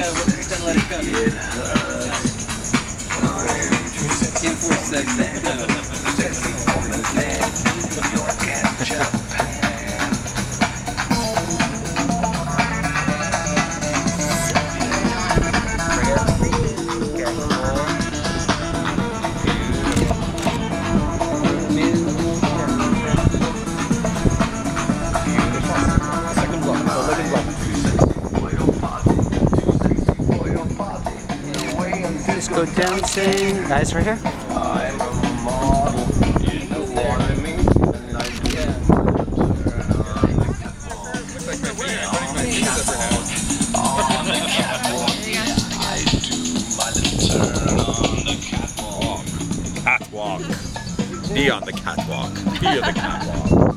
let it go. Can't force Let's go dancing. Guys, right here. I'm a model. You know what I mean? On the catwalk, I do my little turn on the catwalk. Catwalk. Be on the catwalk. Be on the catwalk.